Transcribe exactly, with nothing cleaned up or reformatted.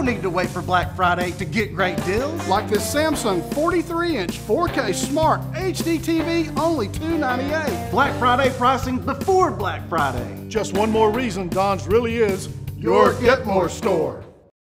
need to wait for Black Friday to get great deals. Like this Samsung forty-three inch four K Smart H D T V, only two ninety-eight. Black Friday pricing before Black Friday. Just one more reason Don's really is your Get More store.